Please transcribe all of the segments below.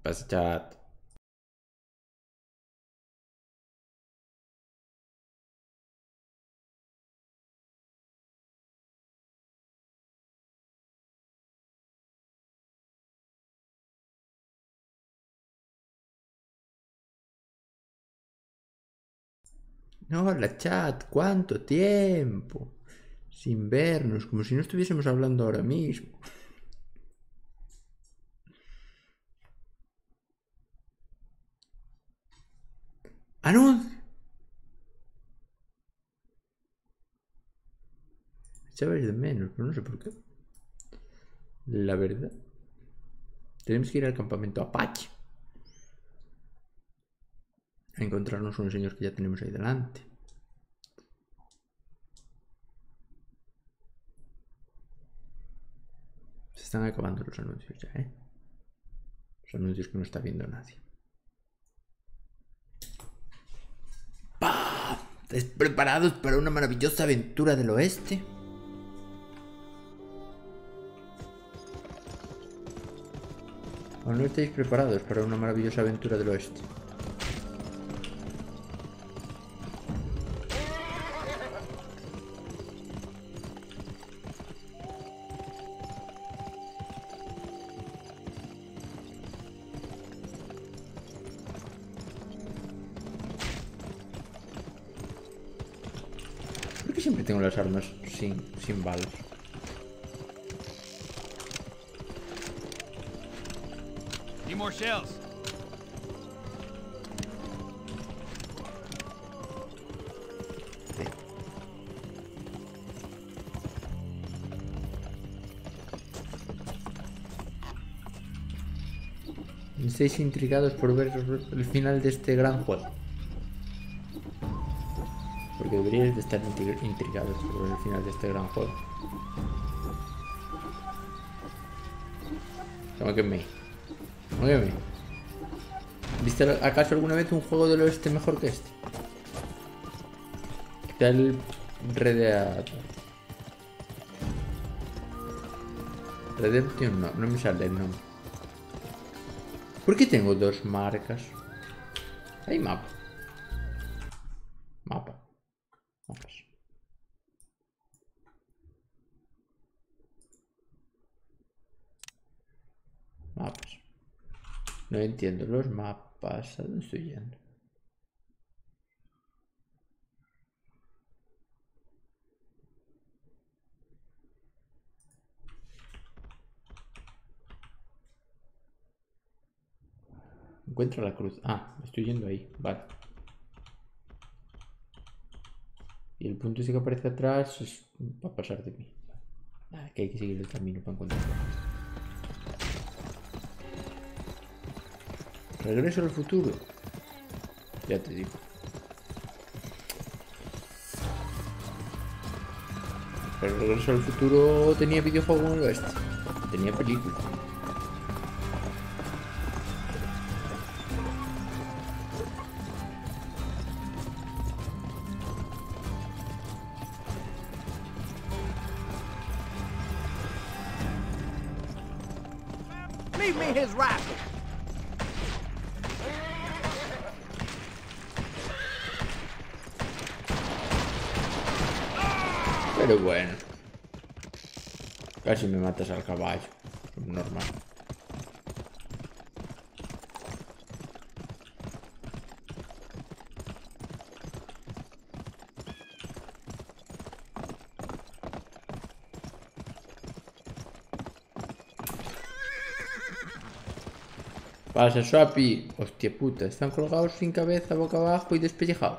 Pasa, chat. No, hola, chat. ¿Cuánto tiempo? Sin vernos, como si no estuviésemos hablando ahora mismo. ¡Anuncio! Echabais de menos, pero no sé por qué. La verdad. Tenemos que ir al campamento Apache. A encontrarnos con un señor que ya tenemos ahí delante. Se están acabando los anuncios ya, ¿eh? Los anuncios que no está viendo nadie. ¡Pah! ¿Estáis preparados para una maravillosa aventura del oeste? ¿O no estáis preparados para una maravillosa aventura del oeste? ¿Por qué siempre tengo las armas sin balas? Need more shells. Sí. ¿Estáis intrigados por ver el final de este gran juego? Porque deberíais de estar intrigados por ver el final de este gran juego. Tómame. ¿Viste acaso alguna vez un juego del oeste mejor que este? ¿Qué tal Redemption? No me sale el nombre. ¿Por qué tengo dos marcas? Hay mapa. Mapas. No entiendo los mapas. ¿A dónde estoy yendo? Encuentra la cruz. Ah, estoy yendo ahí. Vale. Y el punto ese que aparece atrás es para pasar de mí. Nada, que hay que seguir el camino para encontrarlo. Regreso al futuro. Ya te digo. Pero Regreso al futuro tenía videojuego en el oeste. Tenía película. Leave me his rifle. Pero bueno. Casi me matas al caballo. Normal. Pasa, Swappy. Hostia puta, están colgados sin cabeza, boca abajo y despellejados.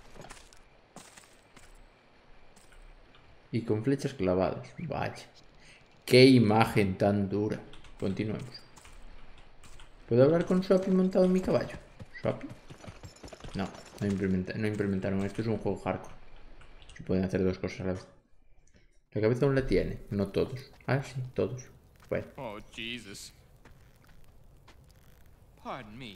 Y con flechas clavadas. Vaya. Qué imagen tan dura. Continuemos. ¿Puedo hablar con Swappy montado en mi caballo? ¿Swappy? No, no implementaron. Esto es un juego hardcore. Se pueden hacer dos cosas a la vez. La cabeza aún la tiene. No todos. Ah, sí, todos. Bueno. Oh, Jesus. Pardon me.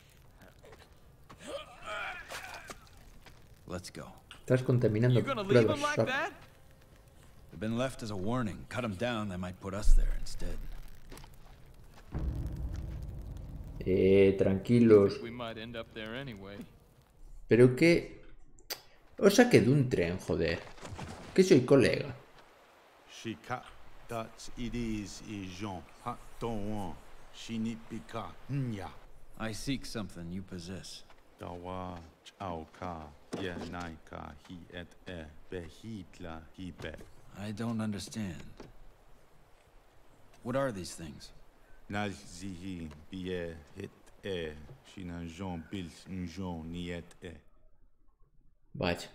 Let's go. Estás contaminando You gonna leave pruebas, him like Swappy. that? They've been left as a warning. Cut them down, they might put us there instead. Tranquilos. We might end up there anyway. Pero que... Os saqué de un tren, joder. Que soy colega. Shika Dutch Idis I Jean Haton Shinipika Nya I seek something you possess. Dawa Chauka Yenaika Hi et Behitla Hibe I don't understand. What are these things? Nazihi Bie Hit Shina Jean Bils Njon Niet Vaya.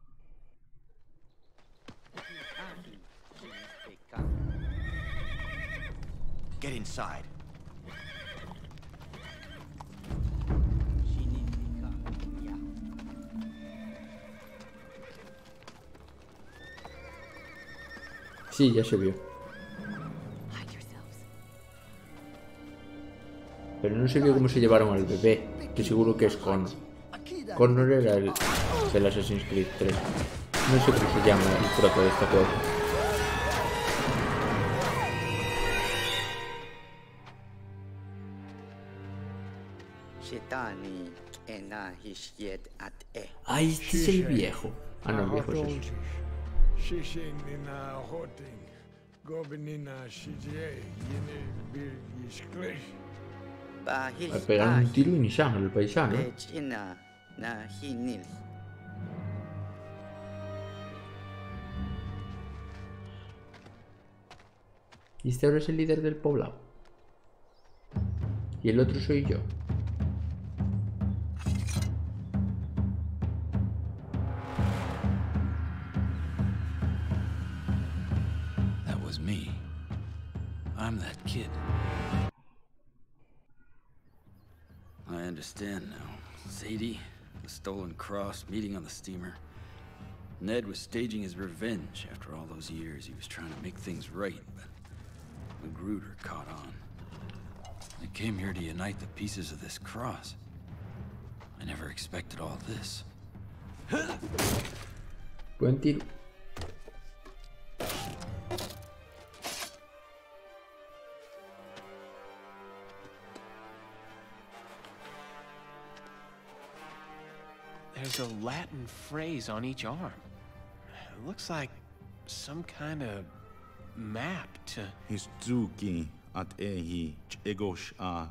Get inside. Sí, ya se vio. Pero no se vio cómo se llevaron al bebé, que seguro que es Connor. Connor era el del Assassin's Creed 3. No sé cómo se llama el prota de este juego. Ay, este es el viejo. Ah, no, el viejo es ese. A pegar un tiro y ni sangre el paisano. Y este ahora es el líder del poblado. Y el otro soy yo. That was me. I'm that kid. I understand now. Sadie, the stolen cross, meeting on the steamer. Ned was staging his revenge after all those years. He was trying to make things right, but Magruder caught on. I came here to unite the pieces of this cross. I never expected all this. Buen tiro. There's a Latin phrase on each arm. It looks like some kind of map to... Histuki at Ehi Egosh A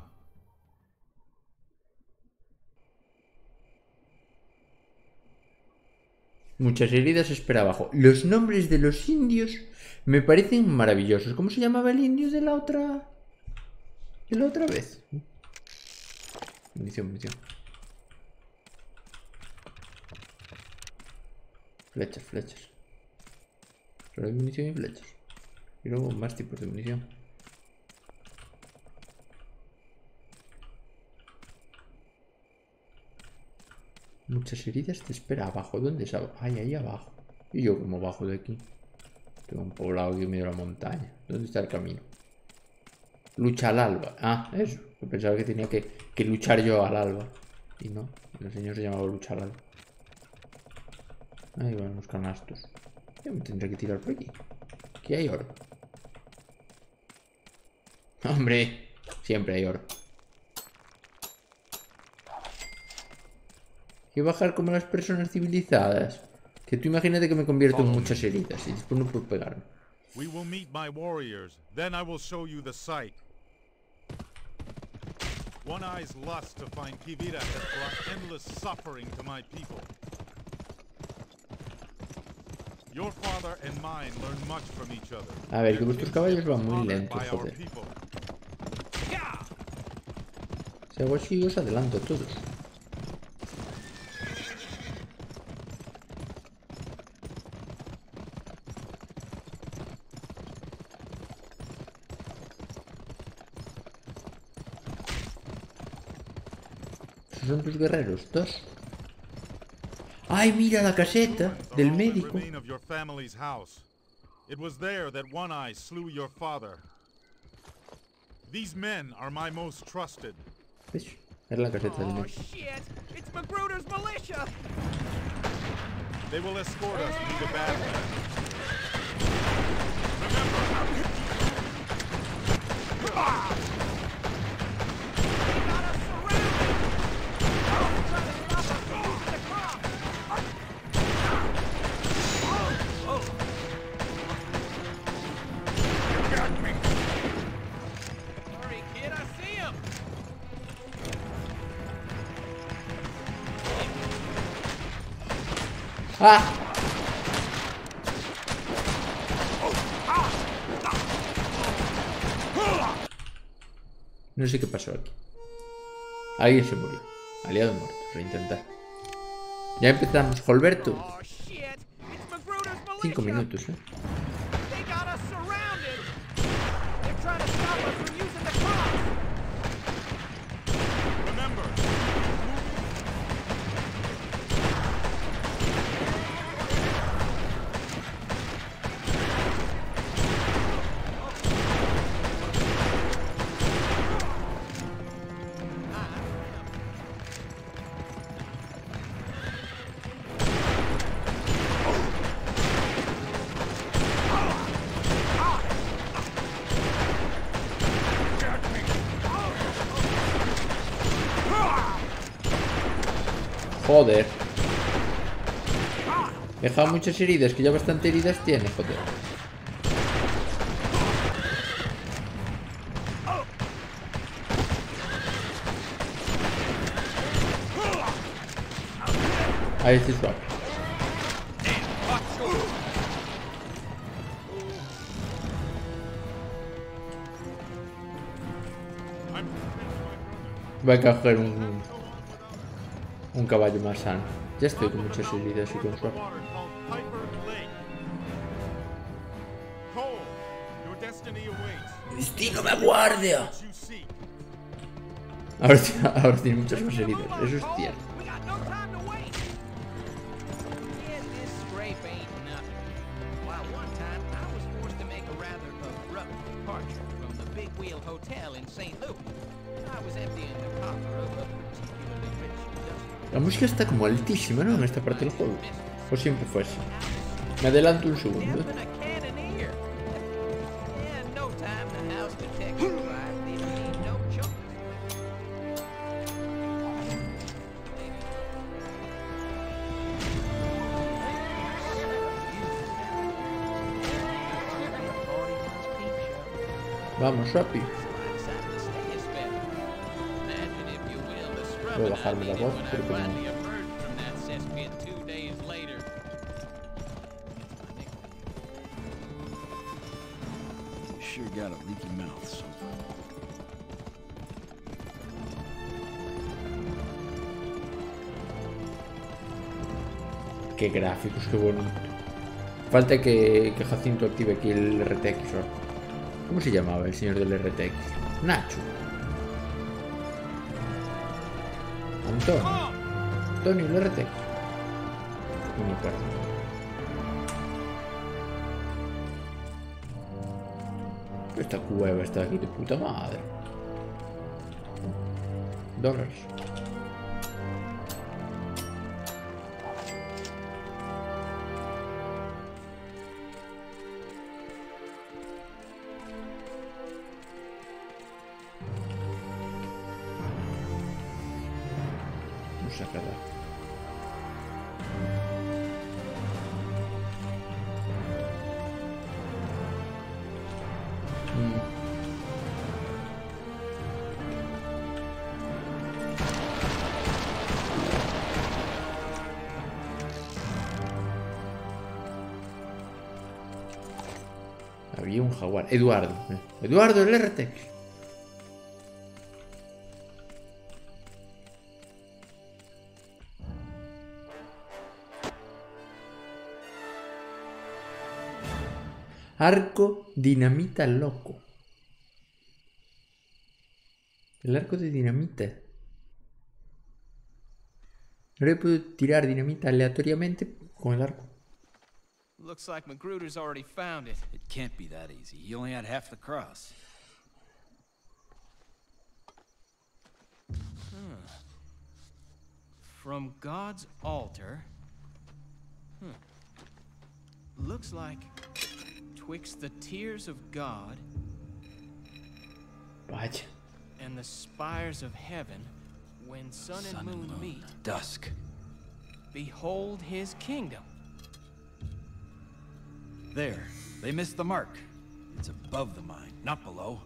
Muchas heridas espera abajo. Los nombres de los indios me parecen maravillosos. ¿Cómo se llamaba el indio de la otra? De la otra vez. Munición, munición. Flechas, flechas. Solo hay munición y flechas. Y luego más tipos de munición. Muchas heridas te espera abajo. ¿Dónde es abajo? Ay, ahí abajo. Y yo como bajo de aquí. Tengo un poblado aquí en medio de la montaña. ¿Dónde está el camino? Lucha al alba. Ah, eso. Yo pensaba que tenía que luchar yo al alba. Y no. El señor se llamaba luchar al alba. Ahí van los canastos. Yo me tendré que tirar por aquí. Aquí hay oro. ¡Hombre! Siempre hay oro. Hay que bajar como las personas civilizadas. Que tú imagínate que me convierto en muchas heridas y después no puedo pegarme. We will meet my warriors, then I will show you the sight. One Eye's lust to find Kivira has brought endless suffering to my people. Your father and mine learn much from each other. A ver, que vuestros caballos van muy lentos, joder. Si hago así os adelanto a todos. Esos son tus guerreros, dos. ¡Ay, mira la caseta del médico! It was there that One Eye slew your father. These men are my most trusted. ¿Ves? Es la caseta del Oh médico. shit! It's Magruder's militia! They will escort us through the Badlands. Remember! ¡Ah! No sé qué pasó aquí. Alguien se murió. Aliado muerto. Reintentar. Ya empezamos. Holberto. Oh shit! It's Magruder's 5 militia! minutos, They got us surrounded! They're trying to stop us from using the cross! Remember, Joder. Deja muchas heridas, que ya bastante heridas tiene, joder. Ahí sí suave. Voy a coger un caballo más sano. Ya estoy con muchas heridas y con suave. water called Piper Lake. Cole, your destiny awaits. ¡Destino me aguarda! What you seek. Ahora tiene muchas más heridas, eso es cierto. We got no time to wait! Yeah, this scrape ain't nothing. While one time I was forced to make a rather abrupt departure from the Big Wheel Hotel in St. Louis. I was emptying the coffer of a particularly rich industrial. La música está como altísima, ¿no? En esta parte del juego. O siempre fue así. Me adelanto un segundo. Deaf and a cannoneer. Yeah, in no time the house detective arrived, leaving me no choice. Vamos, rápido. Voy a bajarme la voz porque no. You sure got a leaky mouth, something. Qué gráficos, qué bonito. Falta que Jacinto active aquí el RTX. ¿Cómo se llamaba el señor del RTX? Nacho. Antonio. Antonio, el RTX. No me acuerdo. Esta cueva está aquí de puta madre. $. Vamos a acabar. Había un jaguar. Eduardo. Eduardo, el RTX. Arco dinamita loco. El arco de dinamita. Ahora puedo tirar dinamita aleatoriamente con el arco. Looks like Magruder's already found it. It can't be that easy. He only had half the cross. From God's altar. Looks like twixt the tears of God Vaya. and the spires of heaven, when sun and moon meet, Dusk. behold his kingdom. There. They missed the mark. It's above the mine, not below.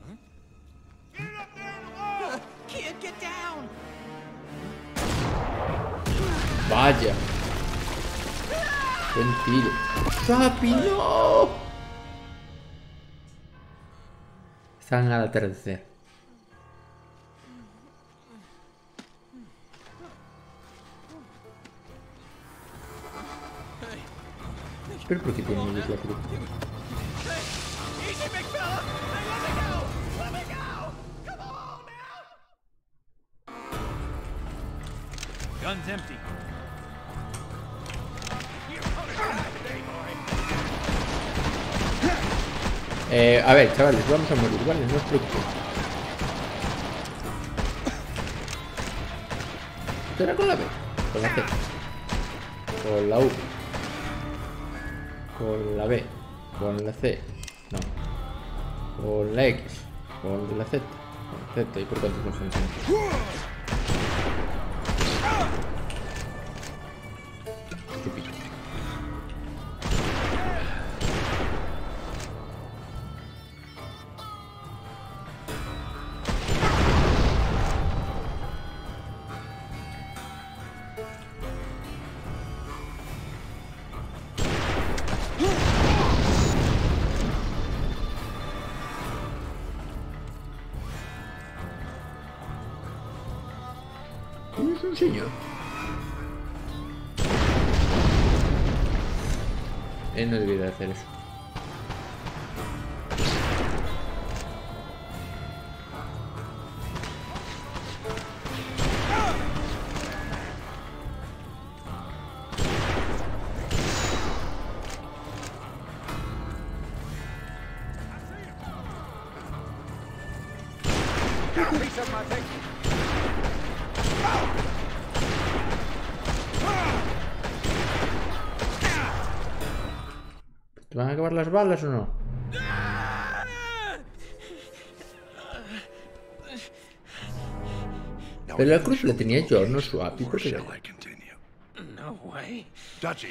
Kid, get down! Vaya. Buen tiro. ¡Swappy, no! Están al atardecer. Pero ¿por qué tiene ellos la cruz? Easy, big fella! Hey, let me go! Let me go! Come on now! Gun's empty. A ver, chavales, vamos a morir, ¿vale? No os preocupéis. ¿Esto era con la B? Con la C. Con la U. Con la B. Con la C. No. Con la X. Con la Z. Con la Z. ¿Y por cuántos no son? Chupito. Es un señor. Él no debería hacer eso. ¿Te van a acabar las balas o no? Pero la cruz la tenía yo, no Swappy. ¿Por qué? Shall I continue? No way. Dutchy,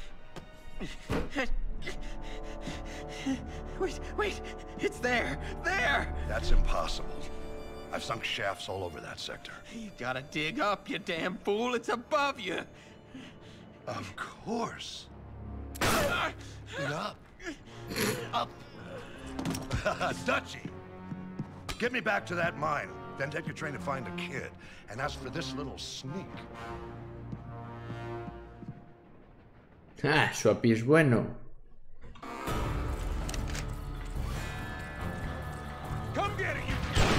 Wait! It's there! There! that's impossible. I've sunk shafts all over that sector. You gotta dig up, you damn fool! It's above you! Of course. Get up. Up. Dutchy, get me back to that mine. Then take your train to find a kid. And as for this little sneak, Ah, Swappy es bueno. Come get it, you...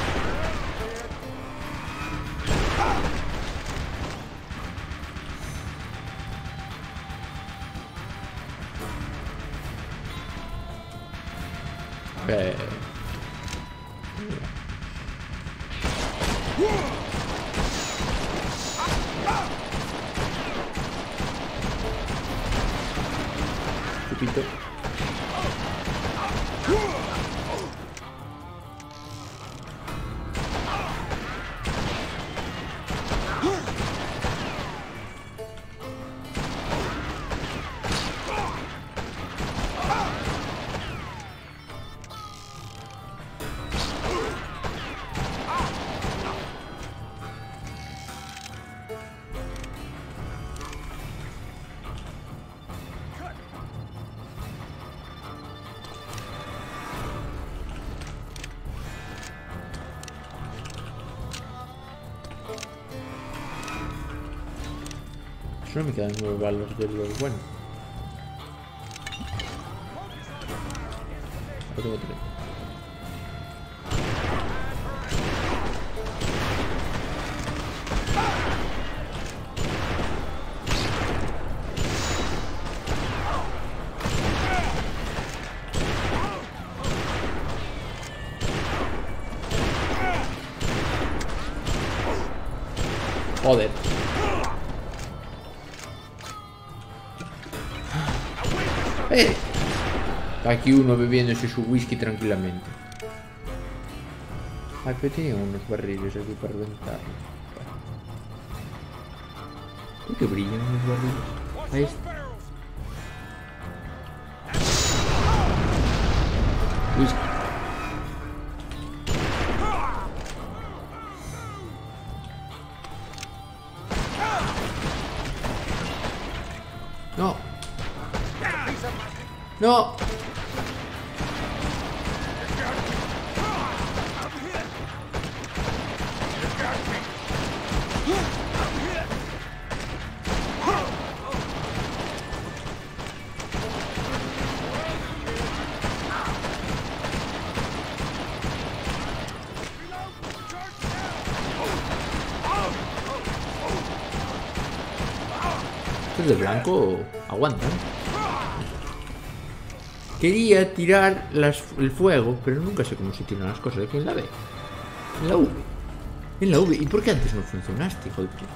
Chupito. Solo me quedan 9 balas de los buenos. Ahora tengo 3. Joder. Aquí uno bebiéndose su whisky tranquilamente. Ay, pero tenía unos barriles aquí para reventarlos. ¿Por qué brillan los barriles? Ahí está. Whisky. No. No. Estos de blanco aguantan. Quería tirar el fuego, pero nunca sé cómo se tiran las cosas. Aquí en la B. En la V. En la V. ¿Y por qué antes no funcionaste, hijo de puta?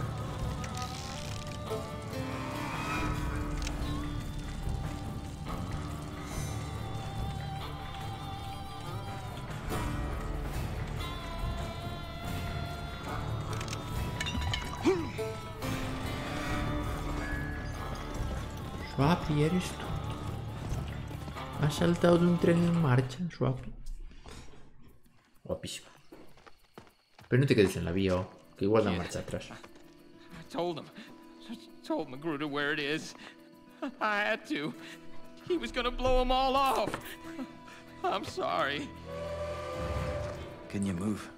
Swappy, ¿eres tú? ¿Has saltado de un tren en marcha, Swappy? Guapísimo. Pero no te quedes en la vía, que igual da marcha atrás. I told Magruder where it is. I had to. He was gonna blow them all off. I'm sorry. Can you move?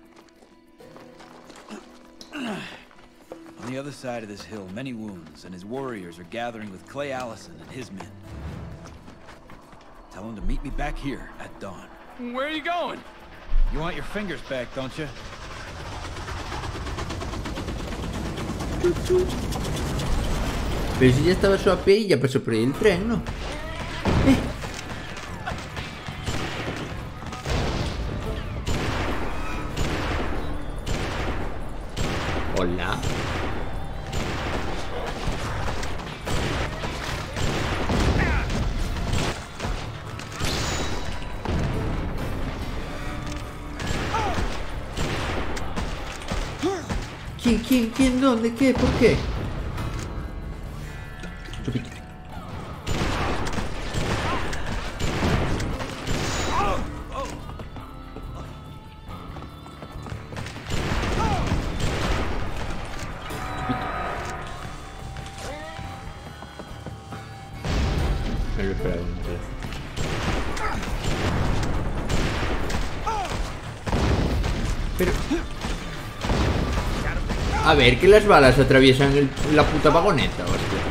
On the other side of this hill, many wounds, and his warriors are gathering with Clay Allison and his men. Tell him to meet me back here at dawn. Where are you going? You want your fingers back, don't you? Pero si ya estaba Swappy y ya pasó por ahí el tren, ¿no? Hola. ¿Quién? ¿Dónde? ¿Qué? ¿Por qué? Chupito. Me lo esperaba entonces. Pero... A ver, que las balas atraviesan la puta vagoneta, hostia.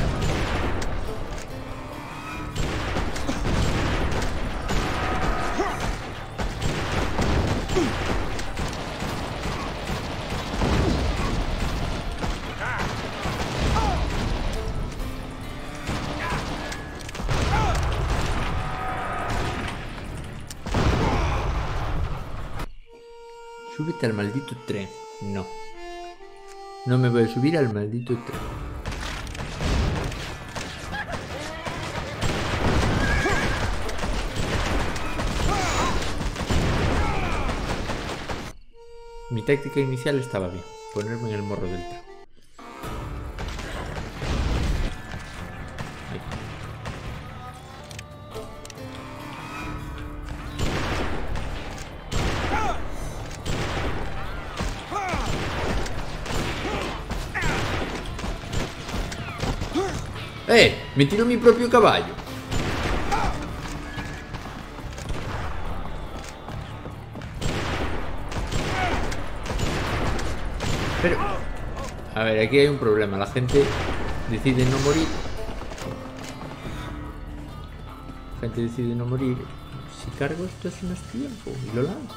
Súbete al maldito tren. No. No me voy a subir al maldito tren. Mi táctica inicial estaba bien. Ponerme en el morro del tren. Ahí. Me tiro mi propio caballo. Pero... A ver, aquí hay un problema. La gente decide no morir. La gente decide no morir. Si cargo esto hace más tiempo y lo lanzo.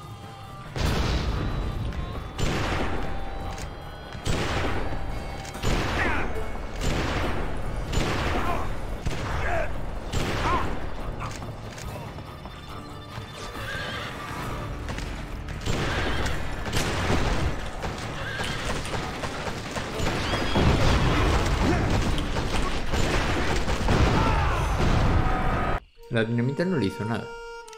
La dinamita no le hizo nada.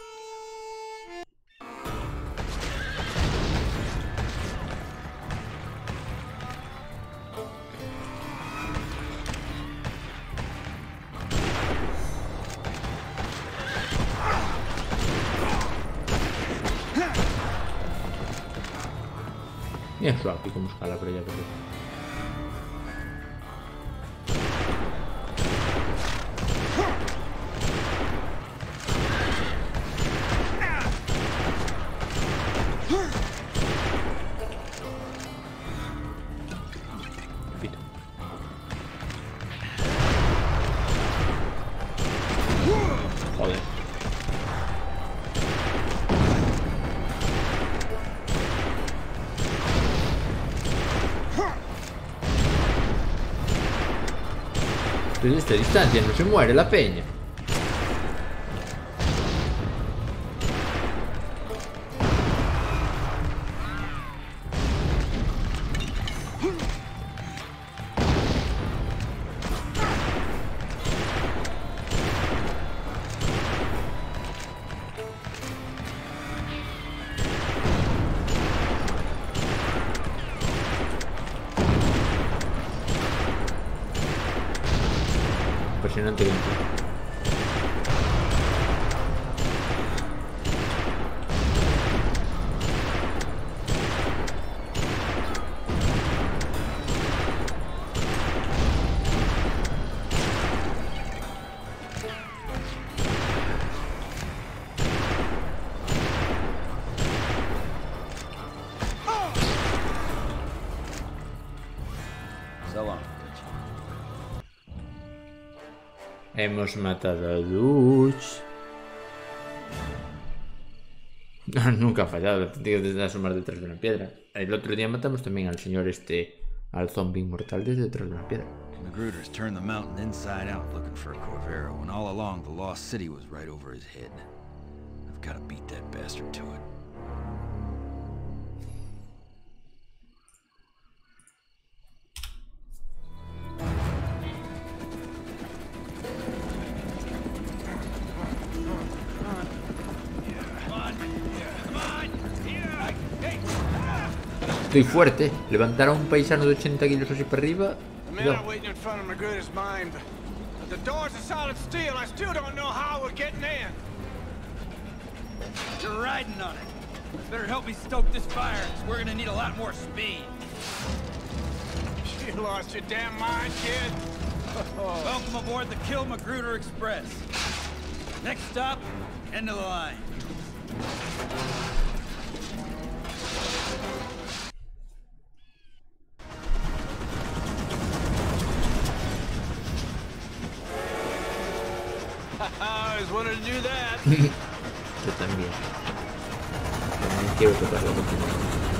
Mira Swappy como escala por allá, pero... Desde esta distancia no se muere la peña. Impresionante gameplay. So long. Hemos matado a Dutch. Nunca ha fallado, la técnica de asomar detrás de una piedra. El otro día matamos también al señor al zombie inmortal desde detrás de una piedra. Magruder's turned the mountain inside out looking for Corvero, when all along the lost city was right over his head. I've got to beat that bastard to it. Estoy fuerte. Levantar a un paisano de 80 kilos así para arriba. The men are waiting in front of Magruder's mine, but the doors are solid steel. I still don't know how we're getting in. You're riding on it. Better help me stoke this fire, because we're gonna need a lot more speed. You lost your damn mind, kid. Welcome aboard the Kill Magruder Express. Next stop, end of the line. I always wanted to do that. Yo también. También quiero tocar la máquina.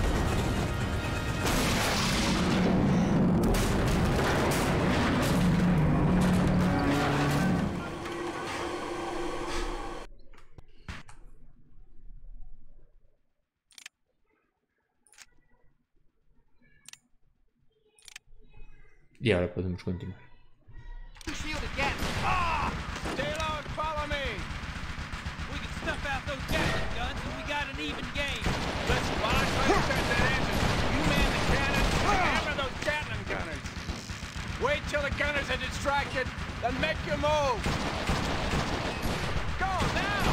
Y ahora podemos continuar. Shield again. Stay low and follow me. We can snuff out those Gatling guns and we got an even game. Let's watch like that engine. You man the cannon, hammer those Gatling gunners. Wait till the gunners are distracted, then make your move. Go now.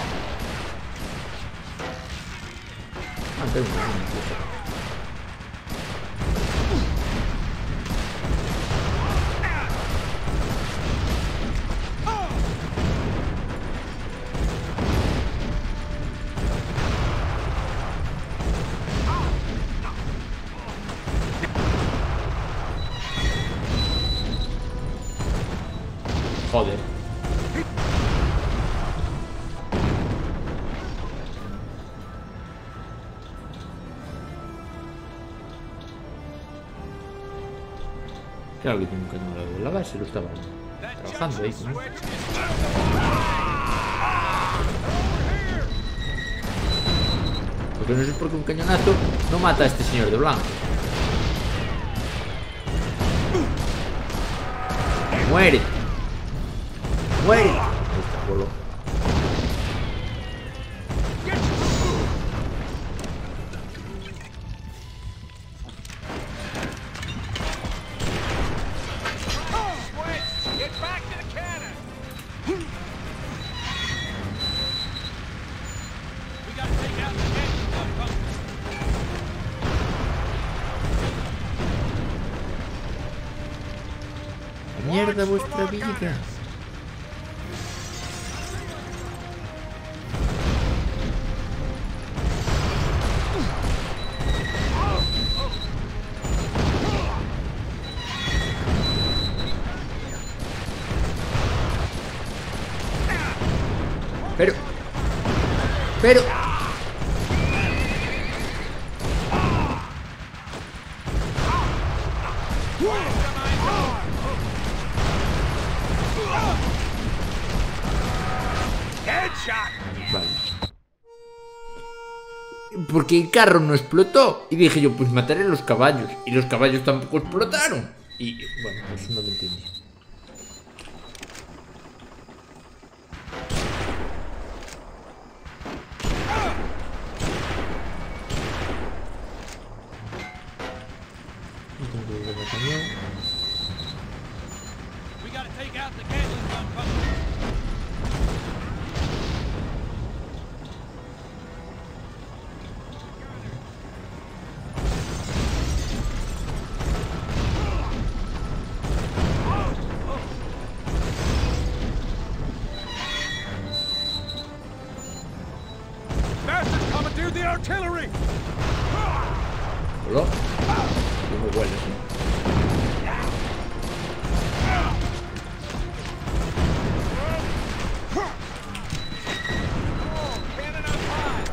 Ah, tengo una. Joder. Claro que tiene un cañón de la base, lo estaba trabajando ahí con él. Porque no sé por qué un cañonazo no mata a este señor de blanco. ¡Muere! ¡Muere! Ahí está, boludo. Get back to the cannon. We gotta take out the Gatling gun bunker. ¡Mierda vuestra vida! Pero... Vale. Porque el carro no explotó. Y dije yo, pues mataré a los caballos. Y los caballos tampoco explotaron. Y bueno, pues no lo entendí. We gotta take out the Gatling gun, Buster. Bastards commandeered the artillery! Hola. ¿Cómo hueles, eh? Cannon up high!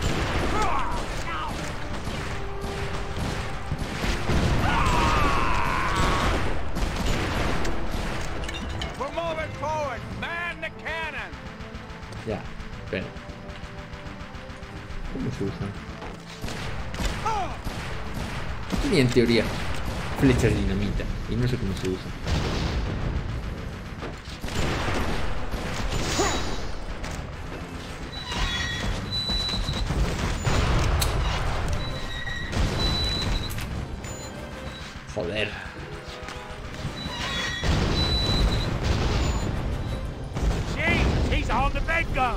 We're moving forward! Man the cannon! Ya, espera. ¿Cómo se usan? Tenía en teoría flechas de dinamita y no sé cómo se usan. Joder. Jesus, he's on the big gun!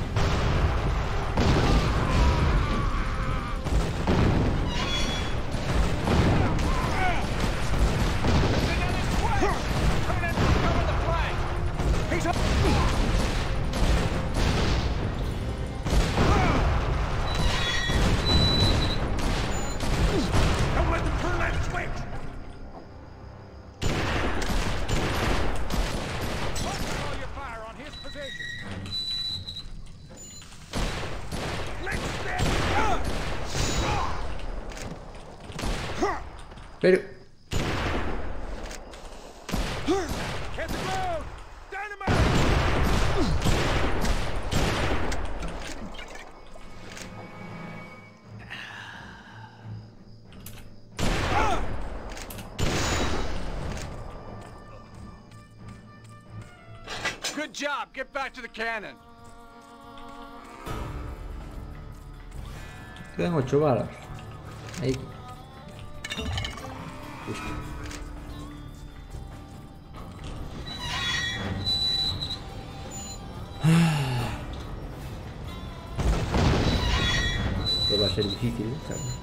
Don't let them turn that switch! All your fire on his position. Pero... Hit the road! Dynamite! Good job. Get back to the cannon. Quedan 8 balas. Ahí. Justo. Esto va a ser difícil, ¿sabes?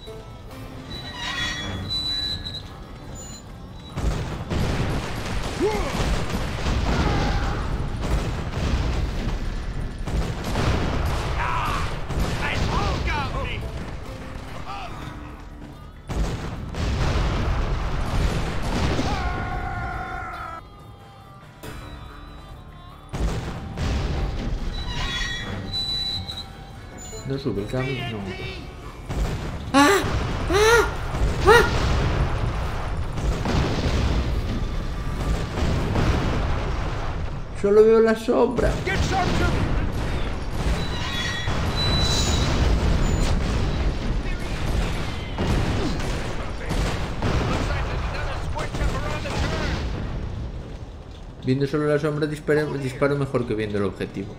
No sube el cambio, no. ¡Ah! ¡Ah! ¡Ah! Solo veo la sombra. Get sharpshooter! Looks like there's another switch up around the turn. Viendo solo la sombra disparo mejor que viendo el objetivo.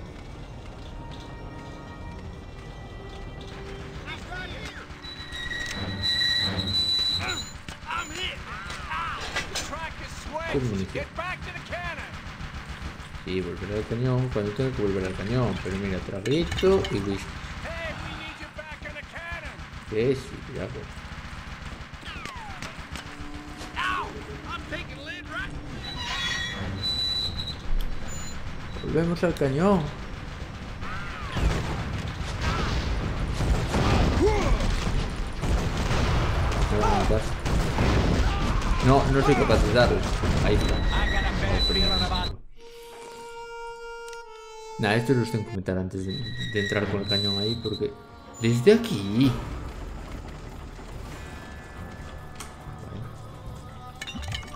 The track is swayed. Comunique. Get back to the cannon. Sí, volver al cañón cuando tengo que volver al cañón. Pero mira, traguito y listo. Hey, we need you back in the cannon. Que sí, ya voy. Ow! I'm taking lead right. Volvemos al cañón. Me van a matar. No, no soy capaz de darle. Ahí está. Nada, esto los tengo que comentar antes de entrar con el cañón ahí, porque desde aquí.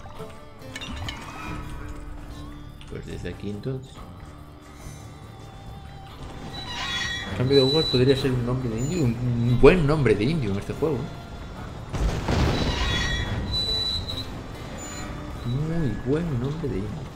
Pues desde aquí entonces. Cambio de jugador podría ser un nombre de indio, un buen nombre de indio en este juego. Muy buen nombre de indio.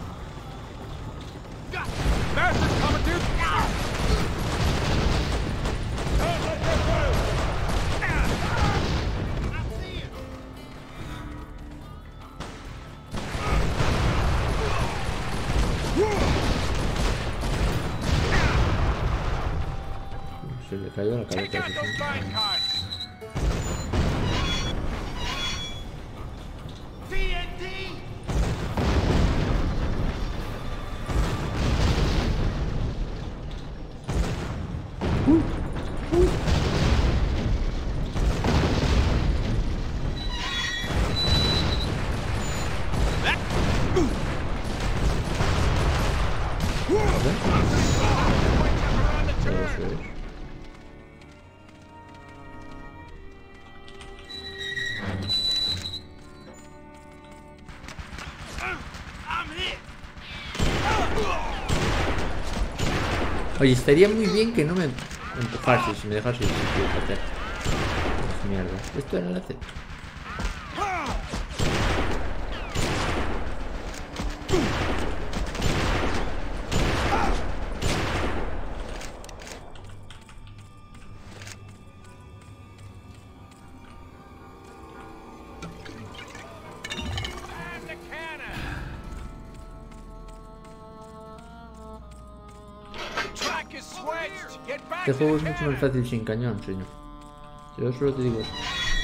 Se le cayó la cabeza. Oye, estaría muy bien que no me empujase, si me dejase el sitio de hacer. Pues mierda. Esto era la Z. Este juego es mucho más fácil sin cañón, señor. Yo solo te digo eso.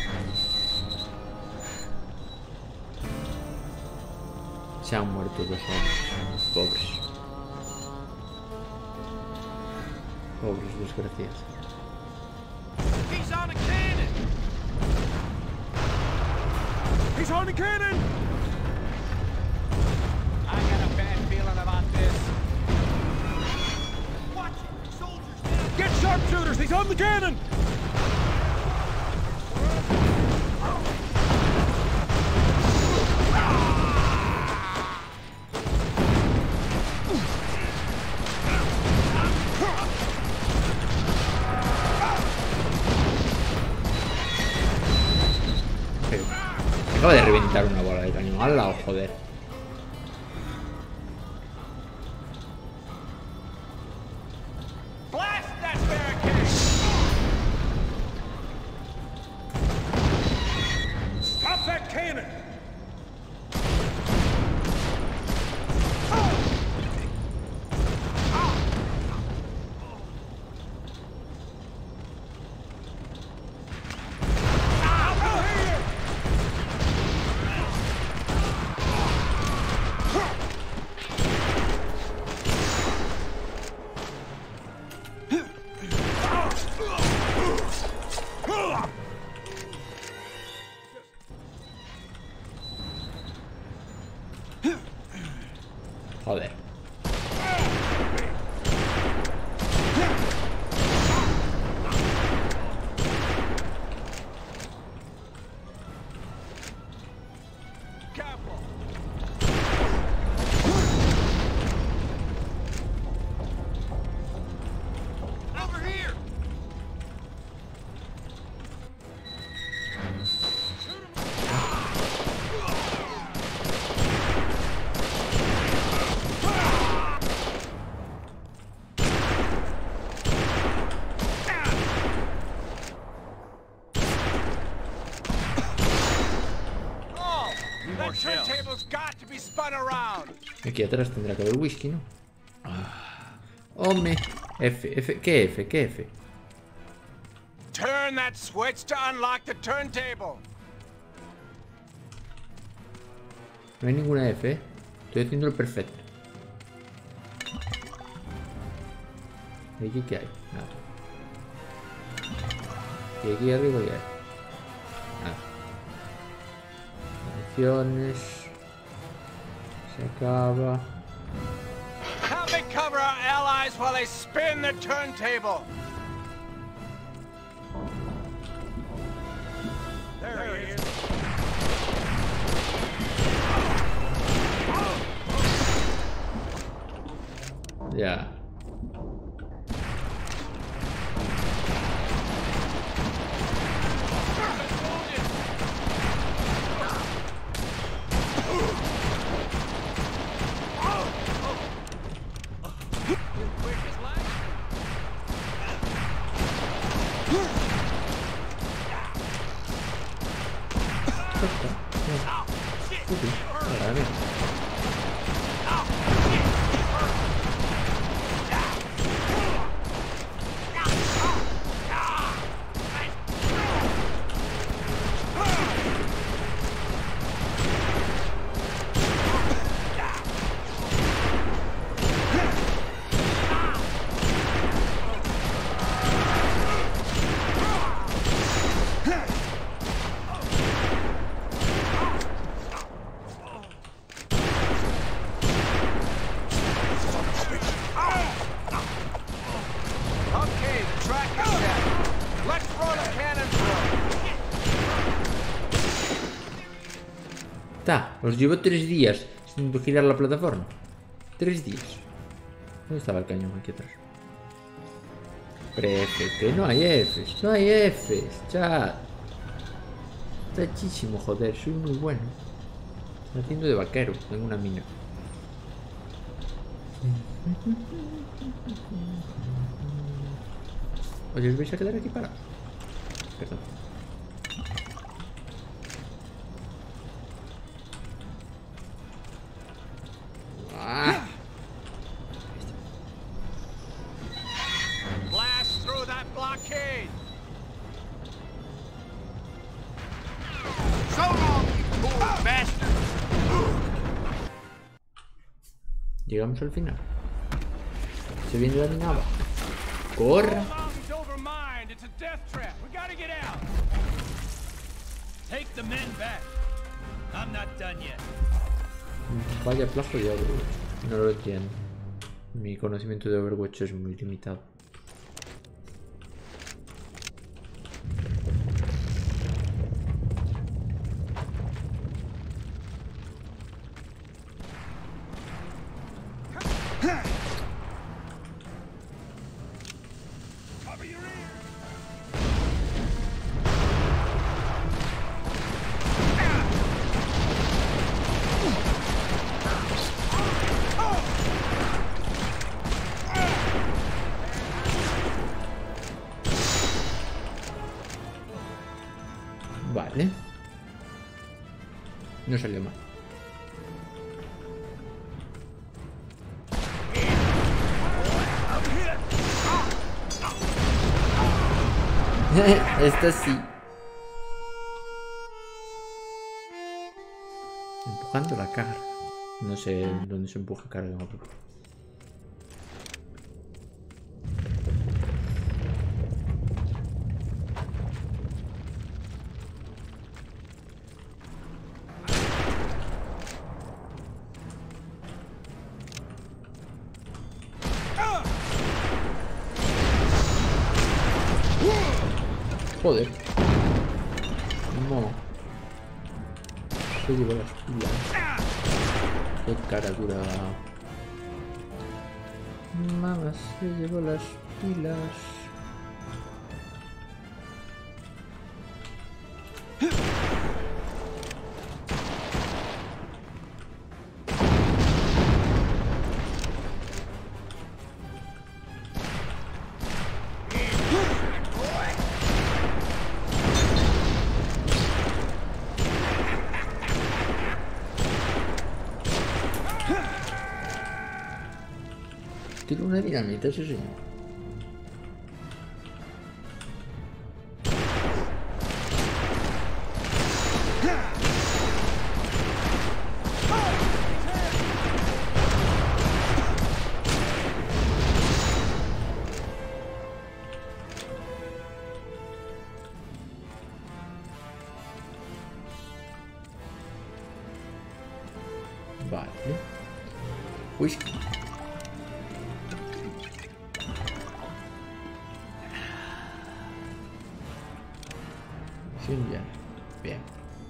Se han muerto dos hombres. Pobres. Pobres desgraciados. He's on a cannon! He's on a cannon! I got a bad feeling about this. Watch it! Soldiers down! Get sharpshooters! He's on the cannon! Acaba de reventar una bola de cañón al lado, joder. Blast that barricade! Stop that cannon! Joder. Over here! That turntable's got to be spun around. Aquí atrás tendrá que haber whisky, ¿no? Hombre. F. ¿Qué F? ¿Qué F? Turn that switch to unlock the turntable. No hay ninguna F, ¿eh? Estoy haciendo el perfecto. ¿Y aquí qué hay? Nada. Y aquí arriba qué hay. Nada. Municiones. Se acaba. Help me cover our allies while they spin the turntable. There he is. Ya. Os llevo 3 días sin girar la plataforma. 3 días. ¿Dónde estaba el cañón? Aquí atrás. Pre-F, que no hay Fs. No hay Fs, chat. Está chísimo, joder. Soy muy bueno. Estoy haciendo de vaquero en una mina. Oye, ¿os vais a quedar aquí parados? Perdón. ¡Ah! Blast through that blockade! So long, you poor bastard! Llegamos al final. Se viene la mina abajo. ¡Corra! He's over mine. It's a death trap. We gotta get out. Take the men back. I'm not done yet. Vaya plazo de Overwatch. No lo entiendo. Mi conocimiento de Overwatch es muy limitado. Vale. No salió mal. Esta sí. Empujando la carga. No sé dónde se empuja carga. Joder. No. Se llevó las pilas. Qué cara dura. Mamá, se llevó las pilas. Tiro una dinamita, ese señor. Vale. Whisky. Ya. Bien.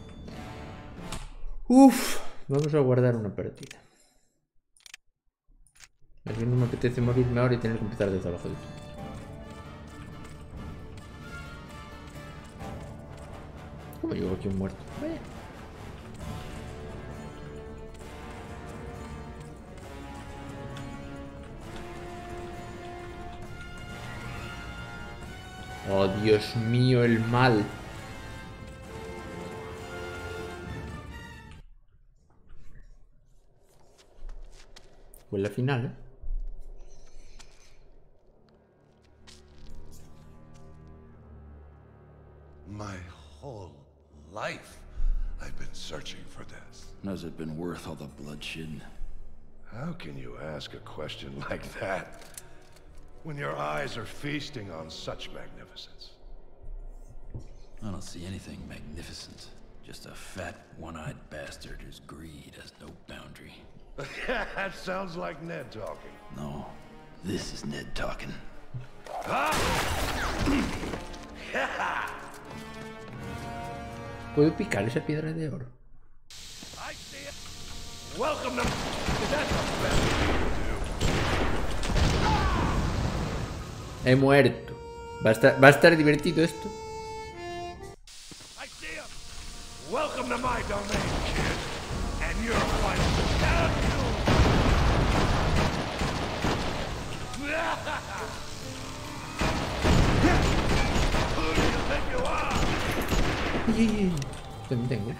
Uf, vamos a guardar una partida. Es que no me apetece morirme ahora y tener que empezar desde abajo. ¿Cómo llego aquí un muerto? Vaya. Oh, Dios mío, el mal. Fue la final, ¿eh? My whole life, I've been searching for this. Has it been worth all the bloodshed? How can you ask a question like that when your eyes are feasting on such magnificence? I don't see anything magnificent. Just a fat, one-eyed bastard whose greed has no boundary. That sounds like Ned talking. No, this is Ned talking. ¿Puedo picar esa piedra de oro? I see Welcome to... That's the best you can do. He muerto. Va a estar divertido esto. I see him. Welcome to my domain, kid. And your final... Down you! Who do you think you are? También tengo.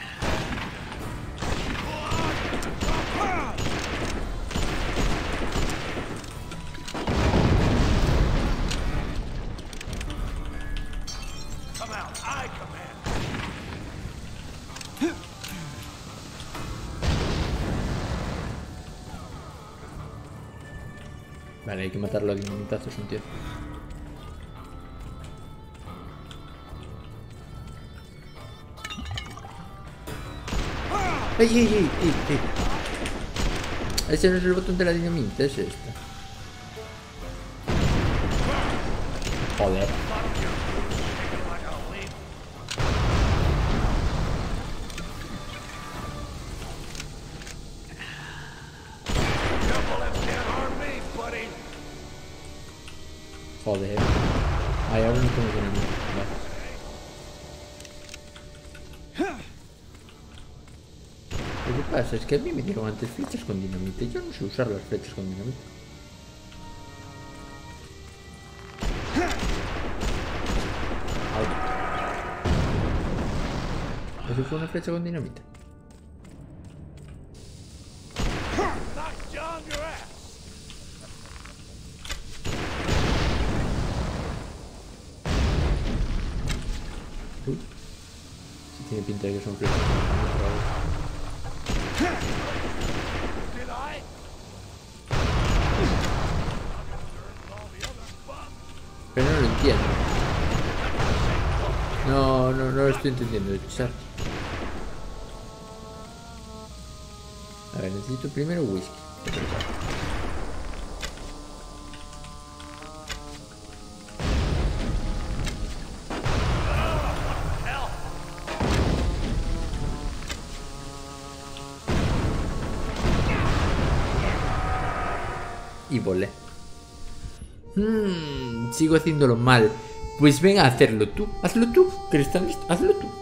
Come out, I command. Vale, hay que matarlo a dinamitazos, entiendo. ¡Ey! Ese no es el botón de la dinamita, es esta. Joder. Joder. Ay, ahora no tengo dinamita. Vale. Lo que pasa es que a mí me dieron antes flechas con dinamita y yo no sé usar las flechas con dinamita. ¿Eso fue una flecha con dinamita? Sí tiene pinta de que son flechas con dinamita. Pero no lo entiendo. No lo estoy entendiendo, chat. A ver, necesito primero whisky. Y volé. Sigo haciéndolo mal. Pues ven a hacerlo tú. Hazlo tú. ¿Que están listos? Hazlo tú.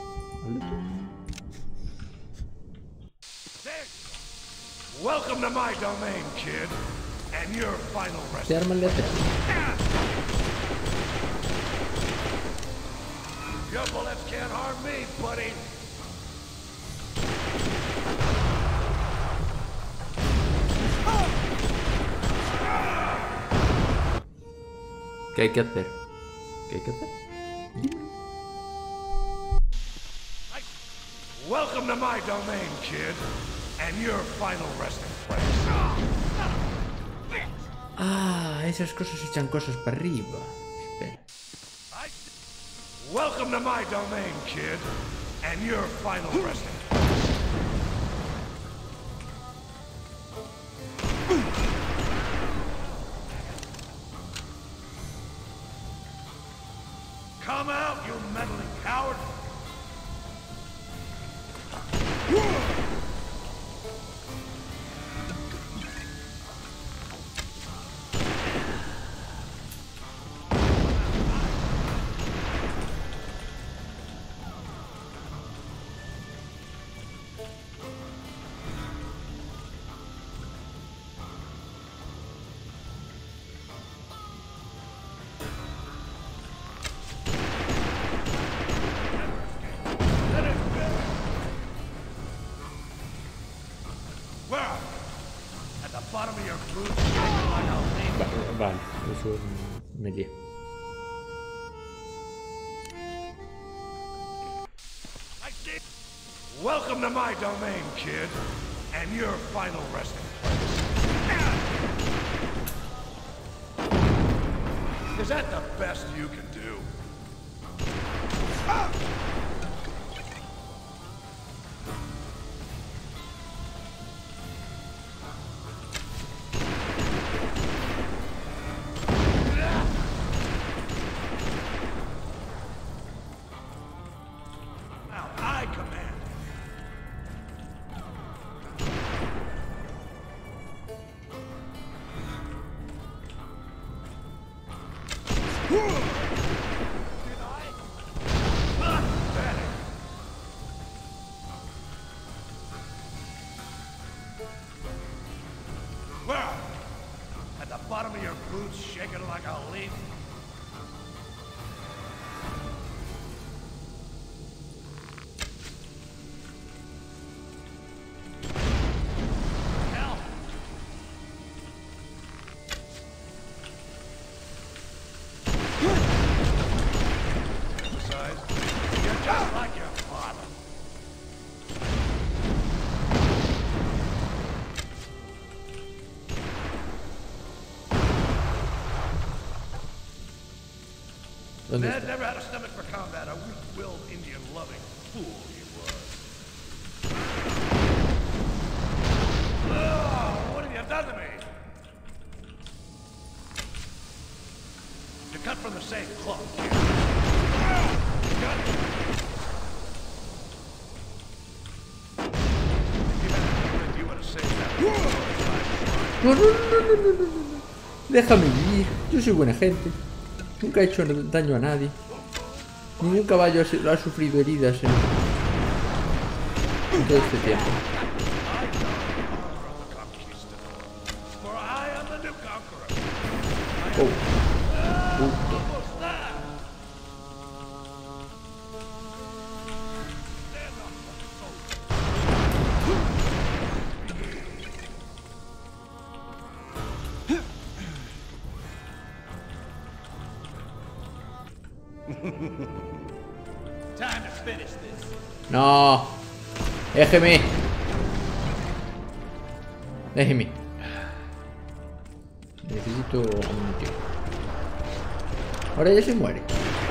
Welcome to my domain, kid. And your final rest. Te arman de atrás. Your bullets can't harm me, buddy. ¿Qué hay que hacer? ¿Qué hay que hacer? Welcome to my domain, kid. And your final resting place. Ah, esas cosas echan cosas para arriba. Espera. Welcome to my domain, kid. And your final resting place. Come out, you meddling coward! Vale, eso me lié. Welcome to my domain, kid. And your final resting place. Is that the best you can do? Well, at the bottom of your boots shaking like a leaf. Hell. Besides, you're just like your father. ¿Dónde Ned está? never had a stomach for combat, a weak-willed, Indian-loving fool he was. Oh, what have you done to me? You're cut from the same cloth. Got it. You would have saved that. No, no, no, no, no, no, no. Déjame vivir. Yo soy buena gente. Nunca he hecho daño a nadie. Ningún caballo ha sufrido heridas en todo este tiempo. For I am the new conqueror. Oh. Puto. Almost there. Stand up, soldier. Time to finish this. No. Déjeme. Déjeme. Necesito munición. Ahora ya se muere.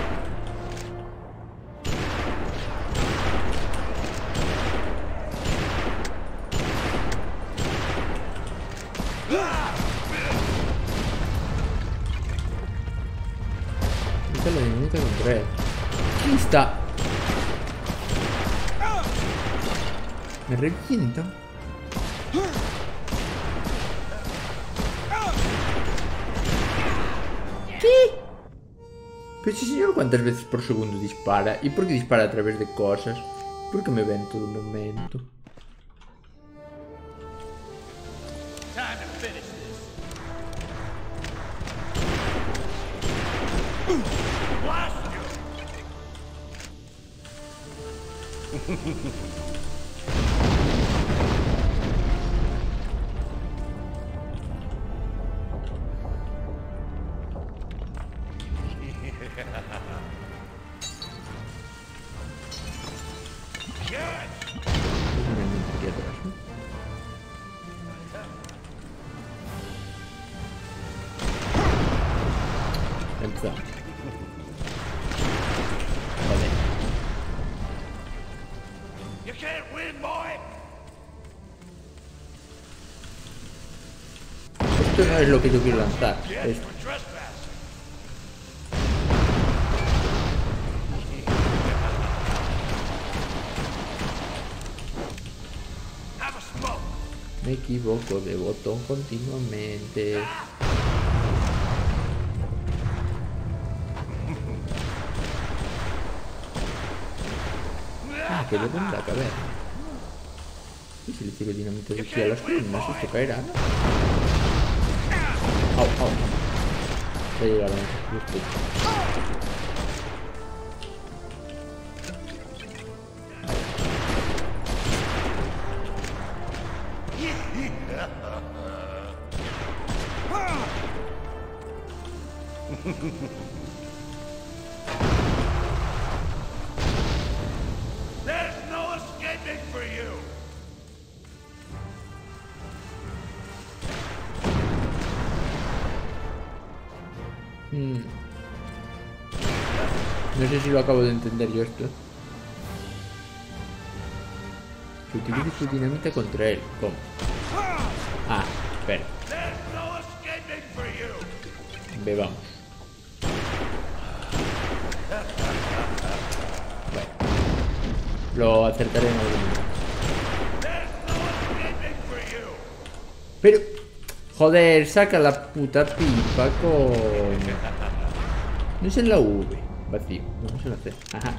Esta es la dinámica contra él. ¿Quién está? Me revienta. ¿Qué? Pero ese señor cuántas veces por segundo dispara. ¿Y por qué dispara a través de cosas? ¿Por qué me ve en todo momento? Time to finish this. Blast Aquí atrás, ¿no? Empezamos. Joder. You can't win, boy. Esto no es lo que yo quiero lanzar. Yes, Es... for trespassing. Have a smoke. Me equivoco de botón continuamente. Ah, que le tendrá que haber. ¿Y si le tiro dinamita de aquí a las columnas? Esto caerá, ¿no? Au, au. Ya llega la justo. There's no escaping for you. No sé si lo acabo de entender yo esto. Que utilice tu dinamita contra él. ¿Cómo? Ah, espera. There's no escaping for you. Bebamos. Bueno. Lo acertaré en algún momento. There's no escaping for you. Pero... Joder, saca la puta pipa, coño. No es en la V. Vacío. No es en la C. Ajá.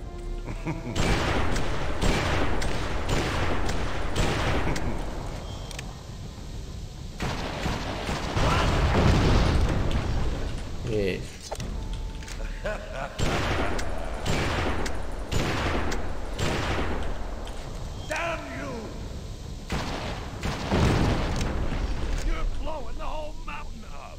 Eso. Damn you! You're blowing the whole mountain up.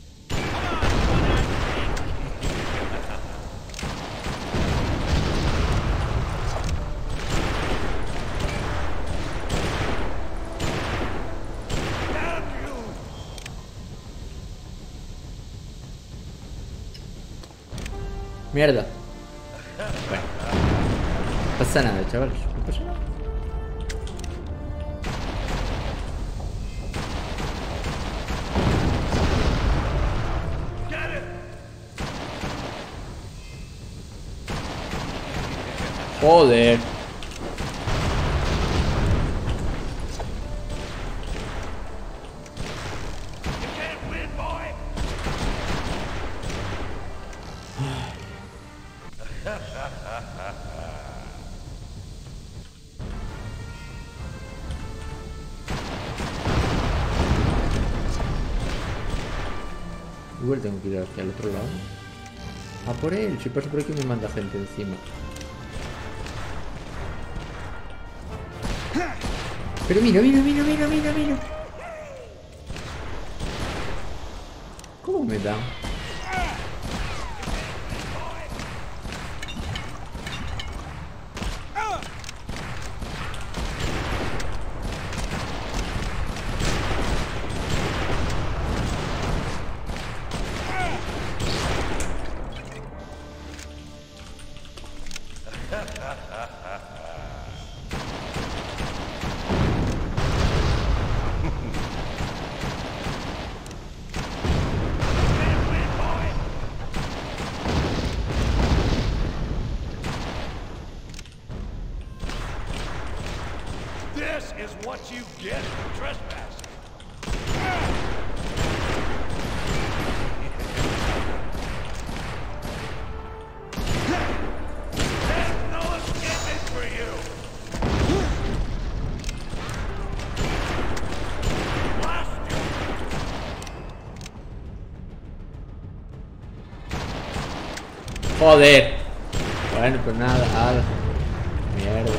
Damn you! Mierda. Bueno. No pasa nada, chavales. No pasa nada. Get it! Joder. You can't win, boy! Igual tengo que ir hacia el otro lado. A por él. Si paso por aquí me manda gente encima. Pero mira. ¿Cómo me da? This is what you get for trespassing. There's no escaping for you. Blast you. Joder. Bueno, pues nada, ala. Mierda.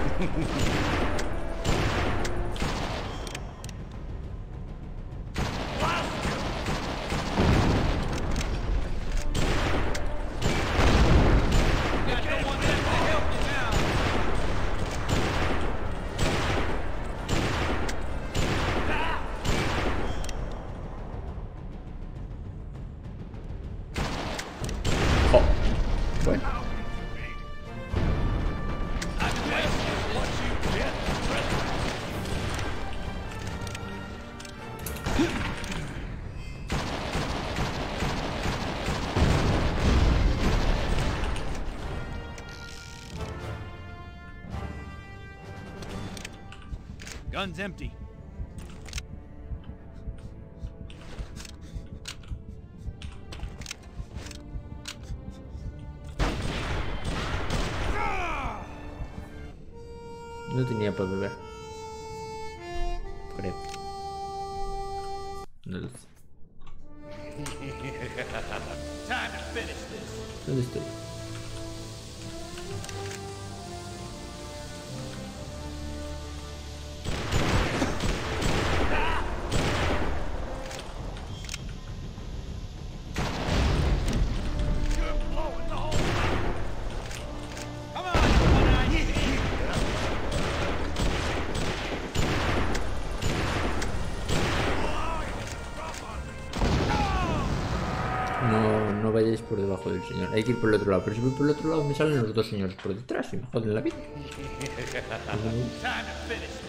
Jo. Bueno. Gun's empty. No tenía para beber. Creo. No lo sé. Time to finish this. ¿Dónde estoy? You're blowing the whole mountain. Come on, One-Eye. No vayáis por debajo del señor. Hay que ir por el otro lado. Pero si voy por el otro lado me salen los dos señores por detrás y me joden la vida. Time to finish this.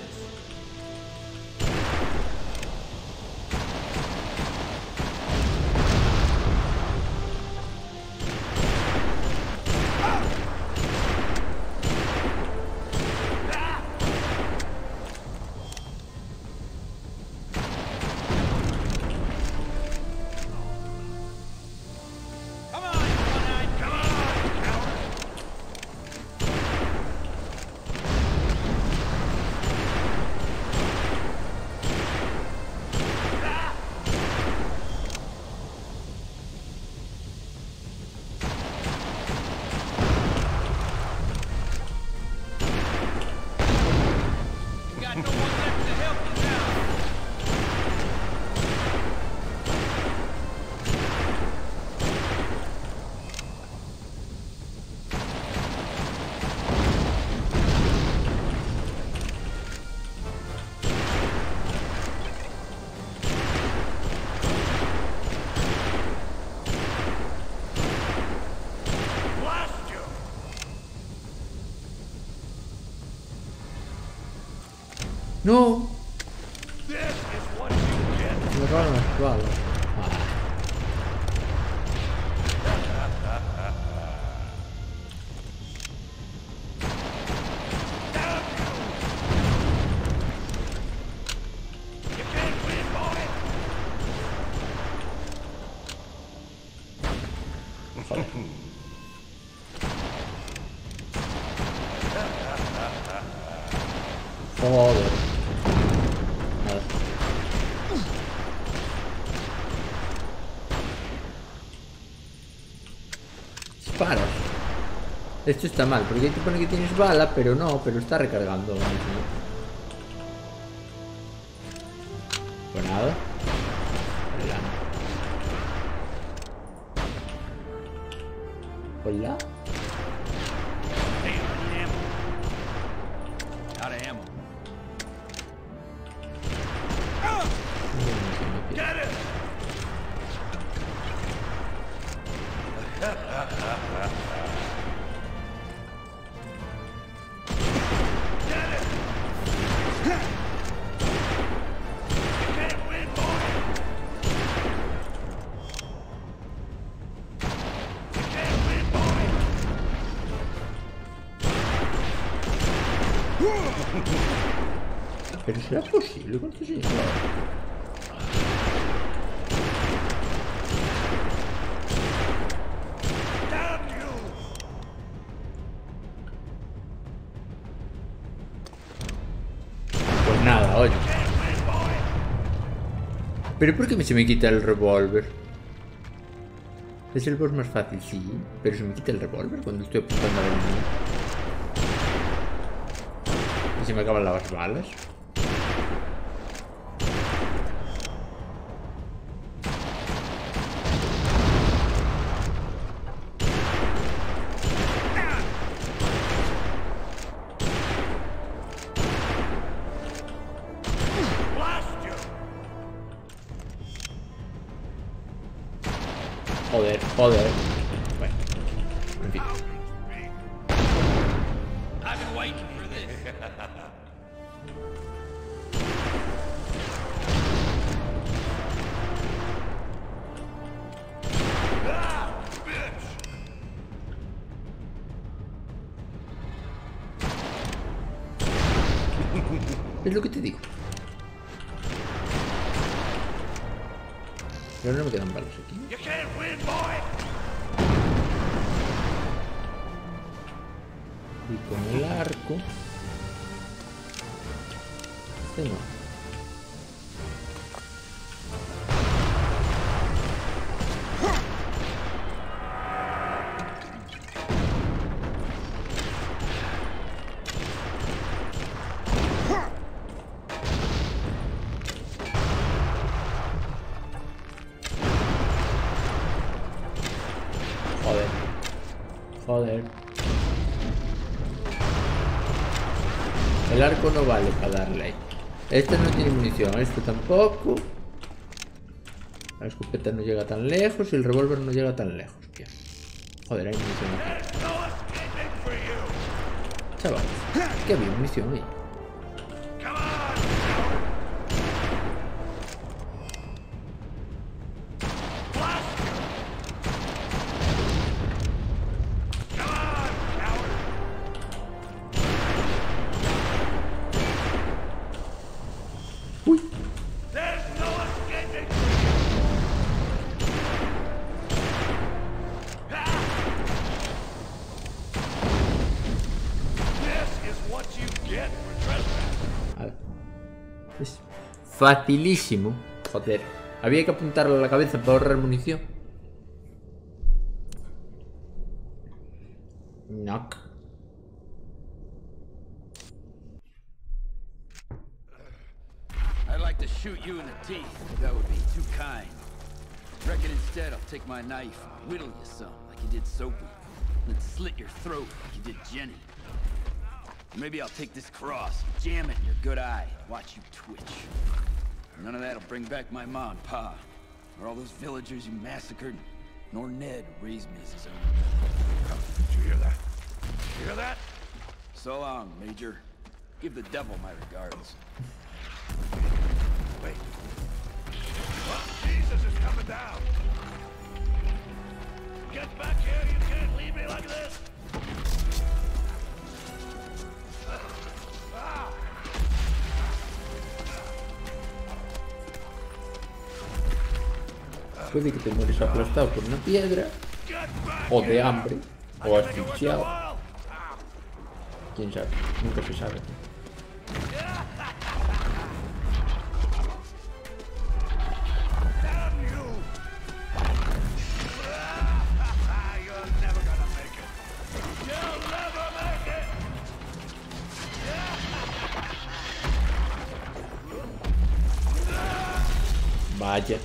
Come on, No. This is what you get. Me robaron las balas. Ah. You can't win, boy. Joder. Nada. Disparos. Esto está mal, porque ahí te pone que tienes bala, pero no, pero está recargando. Pues nada. Hola. Hola. Hey, I need ammo. Out of ammo. Get it. Get it. You can't win, boy. You can't win, boy. Pero será posible con este señor. Damn you. Pues nada, oye. Can't win, boy. ¿Pero por qué se me quita el revólver? Es el boss más fácil, sí, pero se me quita el revólver cuando estoy apuntando a la línea. Y se me acaban las balas. Blast you. Joder, joder. Bueno, en fin. I've been waiting for this. Ah, bitch. Es lo que te digo. Pero no me quedan balas aquí. You can't win, boy. Y con el arco. Este no. Joder. Joder. El arco no vale para darle ahí. Este no tiene munición, este tampoco. La escopeta no llega tan lejos y el revólver no llega tan lejos. Tío. Joder, hay munición aquí. There's no escaping for you. Chavales, que había munición ahí. Come on, coward. Blast you. Come on, coward. Uy, There's no escaping. Ah! This is what you get for trespassing. a ver. Es facilísimo. Joder, había que apuntarle a la cabeza para ahorrar munición. Knock. I'd like to shoot you in the teeth, but that would be too kind. Reckon instead I'll take my knife and whittle you some, like you did Soapy. Then slit your throat like you did Jenny. Or maybe I'll take this cross, jam it in your good eye, watch you twitch. None of that'll bring back my ma and pa, or all those villagers you massacred, nor Ned who raised me as his own. Did you hear that? You hear that? So long, Major. Give the devil my regards. Wait. Oh, Jesus is coming down. Get back here. You can't leave me like this. Puede que te mueres aplastado por una piedra, o de hambre, o asfixiado. Quién sabe, nunca se sabe. Vaya.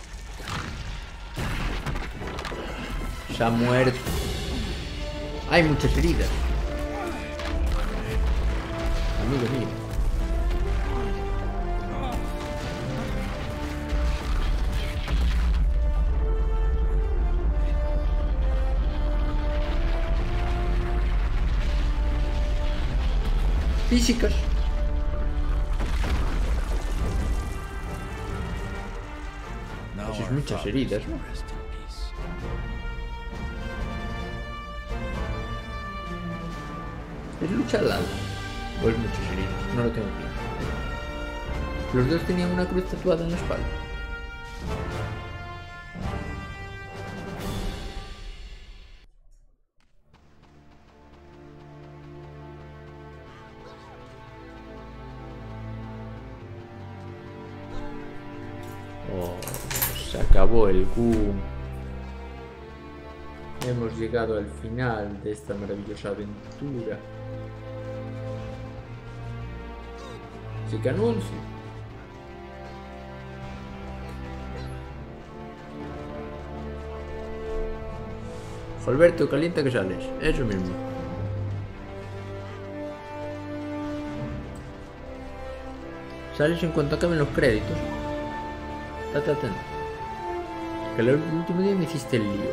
Se ha muerto. Hay muchas heridas. Amigo mío. Físicas. Esas muchas heridas, ¿no? ¿Es lucha al lado? ¿O es muchas heridas? No lo tengo claro. Los dos tenían una cruz tatuada en la espalda. Oh, se acabó el Q. Hemos llegado al final de esta maravillosa aventura. Así que anuncio. Alberto, calienta que sales. Eso mismo. Sales en cuanto acaben los créditos. Estate atento. Que el último día me hiciste el lío,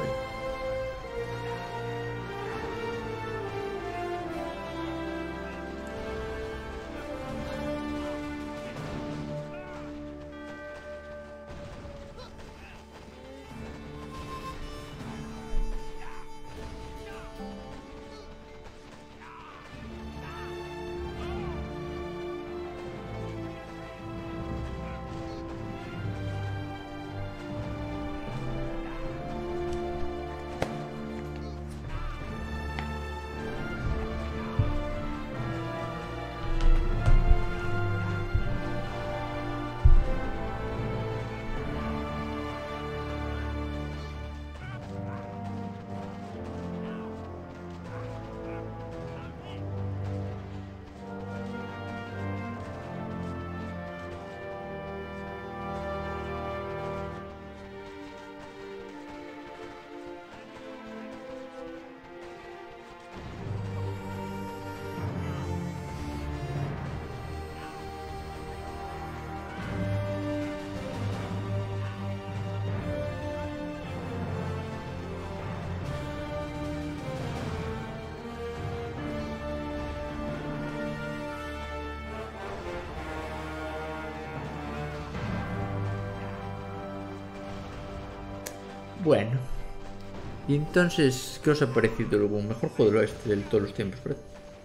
Bueno. Y entonces, ¿qué os ha parecido luego? Un mejor juego del oeste de todos los tiempos, ¿verdad?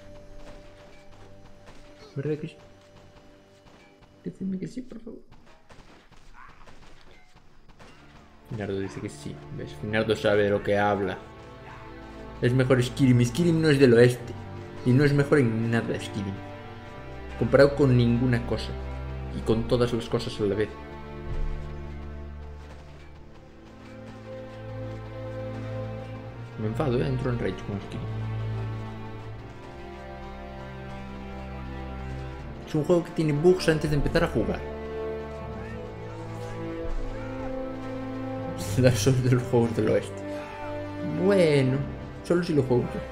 ¿Verdad que sí? Decidme que sí, por favor. Finardo dice que sí. ¿Ves? Finardo sabe de lo que habla. Es mejor Skyrim. Skyrim no es del oeste. Y no es mejor en nada Skyrim. Comparado con ninguna cosa. Y con todas las cosas a la vez. Me enfado, entro en rage con Skyrim. Es un juego que tiene bugs antes de empezar a jugar. Dark Souls de los juegos del oeste. Bueno, solo si lo juego yo.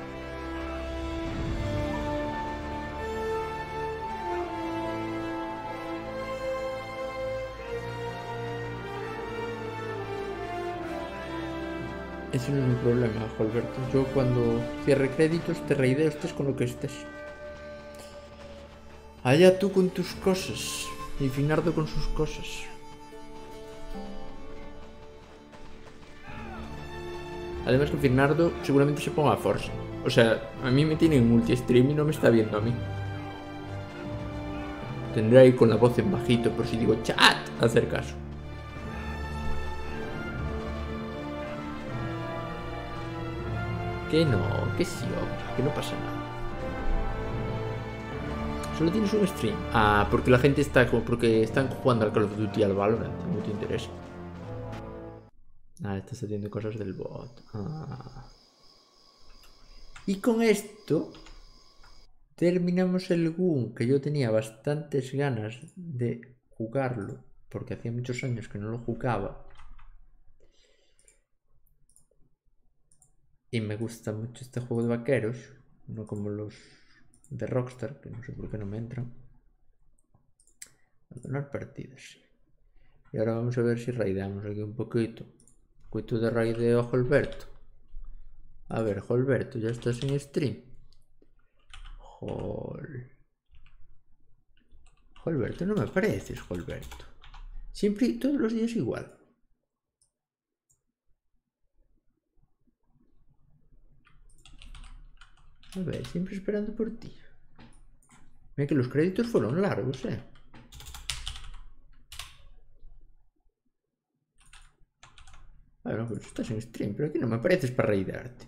Ese no es mi problema, Alberto. Yo cuando cierre créditos te reideo estés con lo que estés. Allá tú con tus cosas. Y Finardo con sus cosas. Además que Finardo seguramente se ponga a Forza. O sea, a mí me tiene en multi-stream y no me está viendo a mí. Tendré ahí con la voz en bajito por si digo chat, hacer caso. Que no, que sí, hombre, que no pasa nada. Solo tienes un stream. Ah, porque la gente está como porque están jugando al Call of Duty, al Valorant, no te interesa. Ah, estás haciendo cosas del bot. Ah. Y con esto terminamos el Gun, que yo tenía bastantes ganas de jugarlo, porque hacía muchos años que no lo jugaba. Y me gusta mucho este juego de vaqueros, no como los de Rockstar, que no sé por qué no me entran. Abandonar partidas. Y ahora vamos a ver si raideamos aquí un poquito. Un poquito de raideo a Holberto. A ver, Holberto, ¿ya estás en stream? Holberto, no me pareces, Holberto. Siempre, todos los días igual. A ver, siempre esperando por ti. Mira que los créditos fueron largos, Bueno, pues estás en stream, pero aquí no me apareces para raidarte.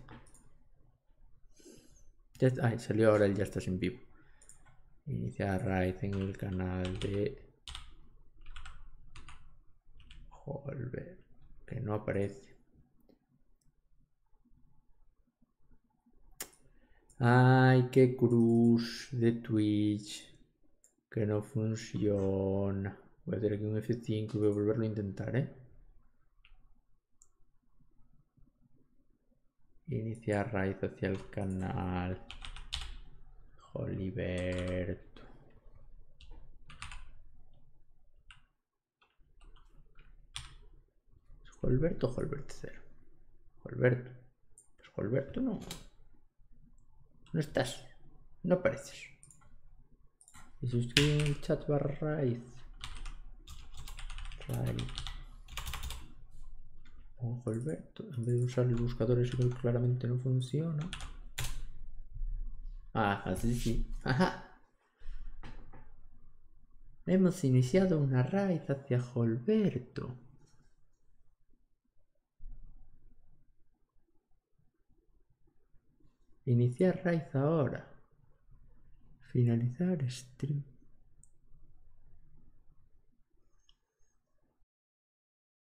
Ya está, ay, salió ahora el ya estás en vivo. Iniciar raid en el canal de Holberto, que no aparece. Ay, qué cruz de Twitch que no funciona. Voy a hacer aquí un F5 y voy a volverlo a intentar, Iniciar raid hacia el canal Holberto. ¿Holberto o Holbert 0? Holberto. Pues Holberto no. No estás. No apareces. Y suscribe en el chat barra raid. Con Holberto. En vez de usar el buscador ese que claramente no funciona. Ah, así sí. Ajá. Hemos iniciado una raid hacia Holberto. Iniciar raid ahora. Finalizar stream.